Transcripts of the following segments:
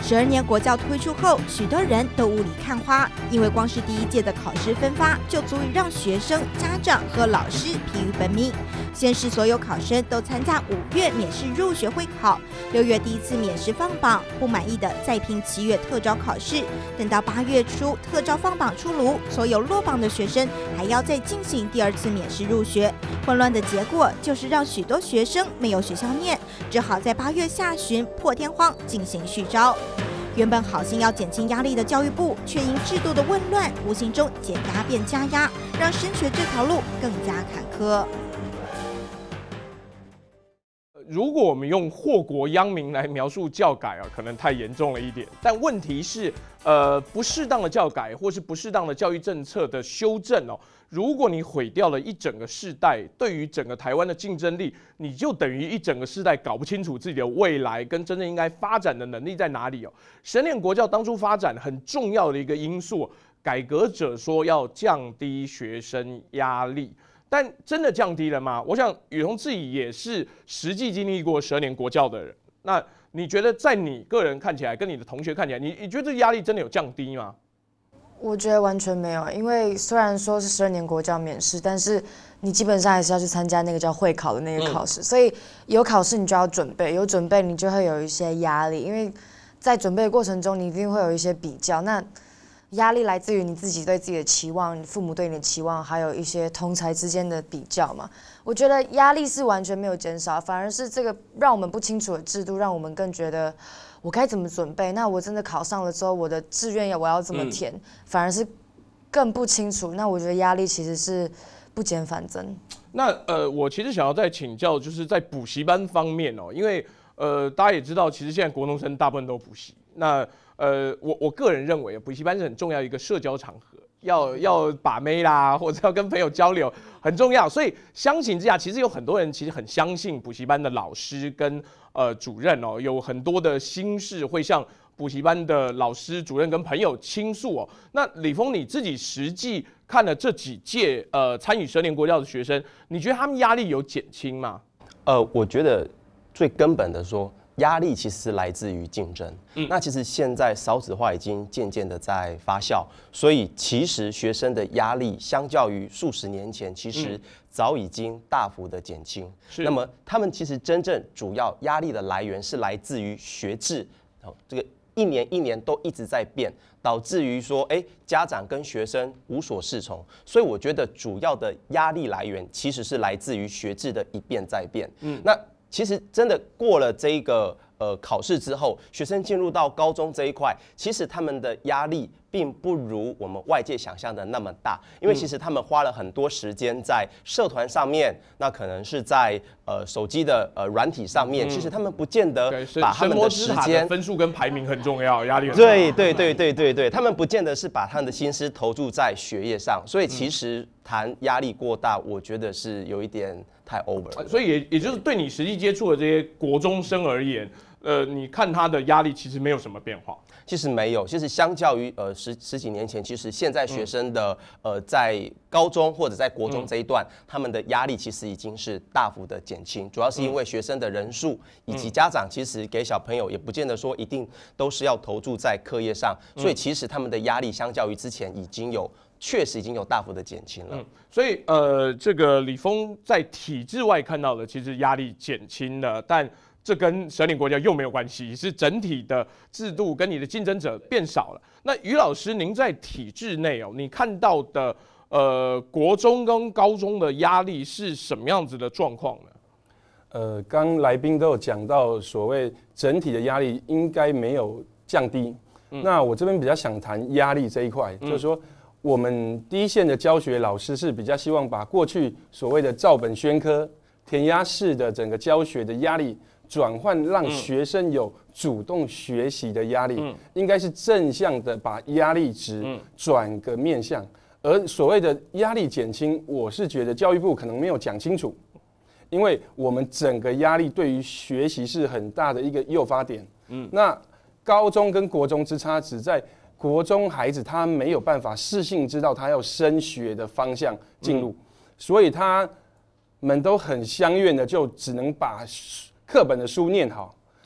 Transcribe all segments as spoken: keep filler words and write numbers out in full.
十二年国教推出后，许多人都雾里看花，因为光是第一届的考试分发就足以让学生、家长和老师疲于奔命。先是所有考生都参加五月免试入学会考，六月第一次免试放榜，不满意的再拼七月特招考试，等到八月初特招放榜出炉，所有落榜的学生还要再进行第二次免试入学。混乱的结果就是让许多学生没有学校念，只好在八月下旬破天荒进行续招。原本好心要减轻压力的教育部，却因制度的混乱，无形中减压变加压，让升学这条路更加坎坷。 如果我们用祸国殃民来描述教改啊，可能太严重了一点。但问题是，呃，不适当的教改或是不适当的教育政策的修正哦，如果你毁掉了一整个世代，对于整个台湾的竞争力，你就等于一整个世代搞不清楚自己的未来跟真正应该发展的能力在哪里哦。实验国教当初发展很重要的一个因素，改革者说要降低学生压力。但真的降低了吗？我想宇彤自己也是实际经历过十二年国教的人，那你觉得在你个人看起来，跟你的同学看起来，你你觉得这压力真的有降低吗？ 我觉得完全没有，因为虽然说是十二年国教免试，但是你基本上还是要去参加那个叫会考的那个考试，嗯、所以有考试你就要准备，有准备你就会有一些压力，因为在准备的过程中你一定会有一些比较，那压力来自于你自己对自己的期望，父母对你的期望，还有一些同侪之间的比较嘛。我觉得压力是完全没有减少，反而是这个让我们不清楚的制度，让我们更觉得我该怎么准备。那我真的考上了之后，我的志愿要我要怎么填，嗯、反而是更不清楚。那我觉得压力其实是不减反增。 那呃，我其实想要再请教，就是在补习班方面哦，因为呃，大家也知道，其实现在国中生大部分都补习。那呃，我我个人认为，补习班是很重要一个社交场合，要要把妹啦，或者要跟朋友交流，很重要。所以相形之下，其实有很多人其实很相信补习班的老师跟呃主任哦，有很多的心事会向补习班的老师、主任跟朋友倾诉哦。那李峰，你自己实际看了这几届呃参与十二年国教的学生，你觉得他们压力有减轻吗？ 呃，我觉得最根本的说。压力其实来自于竞争，嗯，那其实现在少子化已经渐渐的在发酵，所以其实学生的压力相较于数十年前，其实早已经大幅的减轻。嗯、那么他们其实真正主要压力的来源是来自于学制，这个一年一年都一直在变，导致于说，哎，家长跟学生无所适从。所以我觉得主要的压力来源其实是来自于学制的一变再变。嗯，那。其实真的过了这一个呃考试之后，学生进入到高中这一块，其实他们的压力并不如我们外界想象的那么大，因为其实他们花了很多时间在社团上面，那可能是在呃手机的呃软体上面，嗯、其实他们不见得把他们的时间分数跟排名很重要，压力很大。 对对对对对对，他们不见得是把他们的心思投注在学业上，所以其实谈压力过大，我觉得是有一点太 over 了。 所以也也就是对你实际接触的这些国中生而言。呃，你看他的压力其实没有什么变化， 其实没有，其实相较于呃十十几年前，其实现在学生的、嗯、呃在高中或者在国中这一段，嗯、他们的压力其实已经是大幅的减轻，主要是因为学生的人数以及家长其实给小朋友也不见得说一定都是要投注在课业上，嗯、所以其实他们的压力相较于之前已经有。确实已经有大幅的减轻了，嗯， 所以呃，这个李峰在体制外看到的，其实压力减轻了，但这跟十二年国教又没有关系，是整体的制度跟你的竞争者变少了。那于老师，您在体制内哦，你看到的呃国中跟高中的压力是什么样子的状况呢？ 呃，刚来宾都有讲到，所谓整体的压力应该没有降低。嗯、那我这边比较想谈压力这一块，嗯、就是说。我们第一线的教学老师是比较希望把过去所谓的照本宣科、填鸭式的整个教学的压力，转换让学生有主动学习的压力，嗯、应该是正向的把压力值转个面向。而所谓的压力减轻，我是觉得教育部可能没有讲清楚，因为我们整个压力对于学习是很大的一个诱发点。嗯，那高中跟国中之差只在。国中孩子他没有办法适性知道他要升学的方向进入，嗯、所以他们都很相愿的就只能把课本的书念好。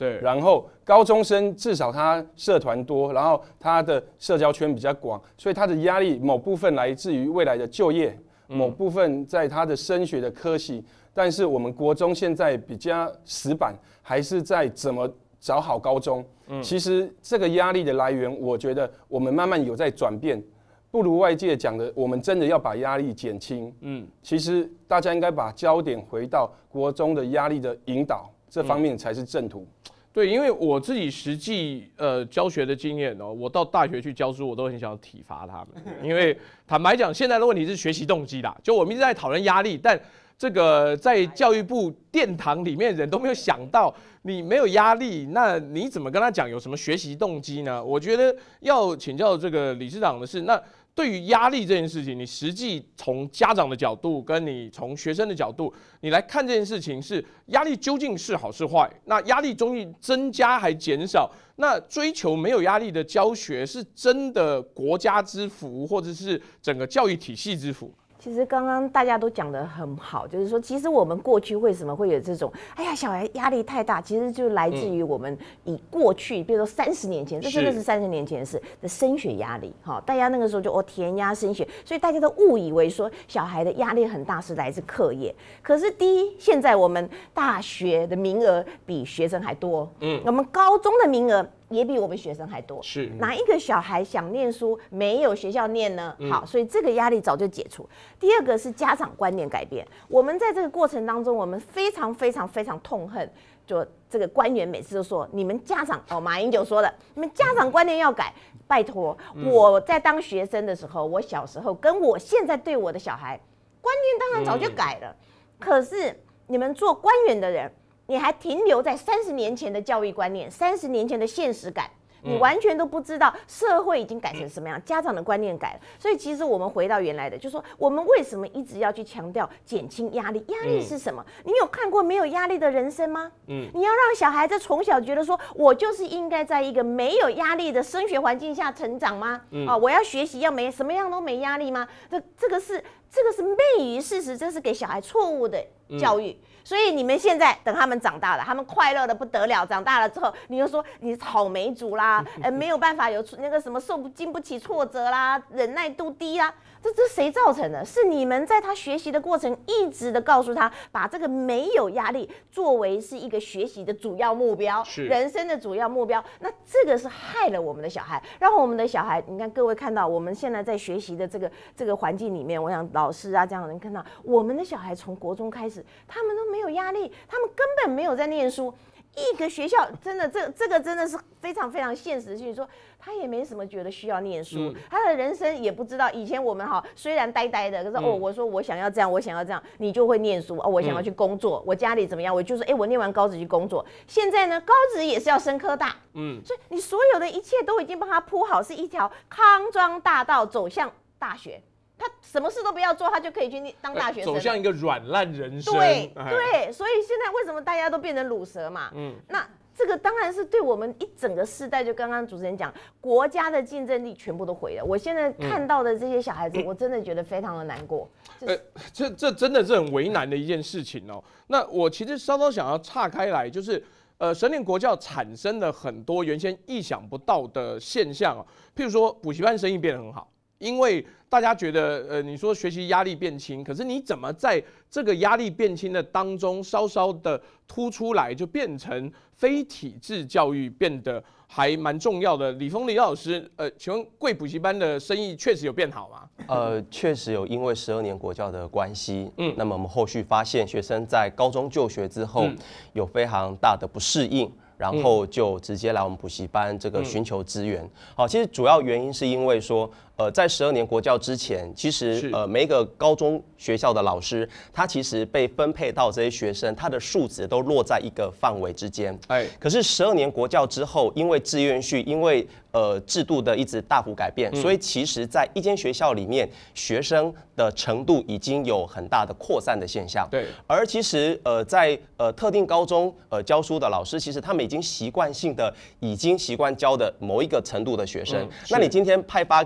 对， 然后高中生至少他社团多，然后他的社交圈比较广，所以他的压力某部分来自于未来的就业，嗯、某部分在他的升学的科系。但是我们国中现在比较死板，还是在怎么找好高中。嗯、其实这个压力的来源，我觉得我们慢慢有在转变。不如外界讲的，我们真的要把压力减轻。嗯，其实大家应该把焦点回到国中的压力的引导这方面才是正途。嗯、 对，因为我自己实际呃教学的经验哦，我到大学去教书，我都很想要体罚他们。因为坦白讲，现在的问题是学习动机啦，就我们一直在讨论压力，但这个在教育部殿堂里面人都没有想到，你没有压力，那你怎么跟他讲有什么学习动机呢？我觉得要请教这个理事长的是，那对于压力这件事情，你实际从家长的角度，跟你从学生的角度，你来看这件事情是压力究竟是好是坏？那压力终于增加还减少？那追求没有压力的教学是真的国家之福，或者是整个教育体系之福？ 其实刚刚大家都讲得很好，就是说，其实我们过去为什么会有这种，哎呀，小孩压力太大，其实就来自于我们以过去，比如说三十年前，这真的是三十年前的事的升学压力，哈，大家那个时候就哦填鸭升学，所以大家都误以为说小孩的压力很大是来自课业。可是第一，现在我们大学的名额比学生还多，嗯，我们高中的名额也比我们学生还多， 是哪一个小孩想念书没有学校念呢？嗯、好，所以这个压力早就解除。第二个是家长观念改变，我们在这个过程当中，我们非常非常非常痛恨，就这个官员每次都说，你们家长哦，马英九说的，你们家长观念要改，拜托，嗯、我在当学生的时候，我小时候跟我现在对我的小孩观念当然早就改了，嗯、可是你们做官员的人，你还停留在三十年前的教育观念，三十年前的现实感，你完全都不知道社会已经改成什么样，家长的观念改了。所以其实我们回到原来的，就是说我们为什么一直要去强调减轻压力？压力是什么？你有看过没有压力的人生吗？嗯，你要让小孩子从小觉得说，我就是应该在一个没有压力的升学环境下成长吗？嗯、啊，我要学习要没什么样都没压力吗？这这个是这个是昧于事实，这是给小孩错误的教育。嗯，所以你们现在等他们长大了，他们快乐的不得了。长大了之后，你又说你草莓族啦，呃，没有办法有那个什么受不经不起挫折啦，忍耐度低啦，这这谁造成的？是你们在他学习的过程一直的告诉他，把这个没有压力作为是一个学习的主要目标，是人生的主要目标。那这个是害了我们的小孩，让我们的小孩，你看各位看到我们现在在学习的这个这个环境里面，我想老师啊这样的人看到我们的小孩从国中开始，他们都没有压力，他们根本没有在念书。一个学校真的，这这个真的是非常非常现实性，说他也没什么觉得需要念书，嗯、他的人生也不知道。以前我们哈虽然呆呆的，可是、嗯、哦，我说我想要这样，我想要这样，你就会念书哦。我想要去工作，嗯、我家里怎么样，我就说哎，我念完高职去工作。现在呢，高职也是要升科大，嗯，所以你所有的一切都已经帮他铺好，是一条康庄大道走向大学。他什么事都不要做，他就可以去当大学生， 走向一个软烂人生。 对对，所以现在为什么大家都变成鲁蛇嘛？嗯，那这个当然是对我们一整个世代，就刚刚主持人讲，国家的竞争力全部都毁了。我现在看到的这些小孩子，嗯、我真的觉得非常的难过。呃， 这这真的是很为难的一件事情哦。那我其实稍稍想要岔开来，就是呃，神念国教产生了很多原先意想不到的现象哦，譬如说补习班生意变得很好。因为大家觉得，呃，你说学习压力变轻，可是你怎么在这个压力变轻的当中，稍稍的突出来，就变成非体制教育变得还蛮重要的。李峰李老师，呃，请问贵补习班的生意确实有变好吗？ 呃，确实有，因为十二年国教的关系，嗯，那么我们后续发现学生在高中就学之后，嗯、有非常大的不适应。然后就直接来我们补习班这个寻求资源。好，其实主要原因是因为说，呃，在十二年国教之前，其实呃每一个高中学校的老师，他其实被分配到这些学生，他的数值都落在一个范围之间。哎，可是十二年国教之后，因为志愿序，因为呃制度的一直大幅改变，嗯、所以其实在一间学校里面，学生的程度已经有很大的扩散的现象。对，而其实呃在呃特定高中呃教书的老师，其实他们已经习惯性的已经习惯教的某一个程度的学生，嗯、那你今天派发给这个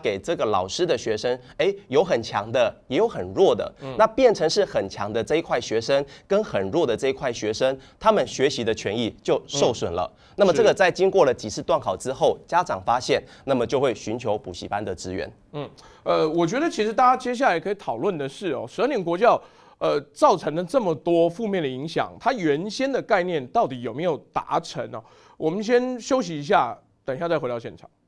老师的学生，哎，有很强的，也有很弱的，嗯、那变成是很强的这一块学生跟很弱的这一块学生，他们学习的权益就受损了。嗯、那么这个在经过了几次段考之后，家长发现，那么就会寻求补习班的资源。 嗯，呃，我觉得其实大家接下来可以讨论的是哦，十二年国教。呃，造成了这么多负面的影响，它原先的概念到底有没有达成呢？我们先休息一下，等一下再回到现场。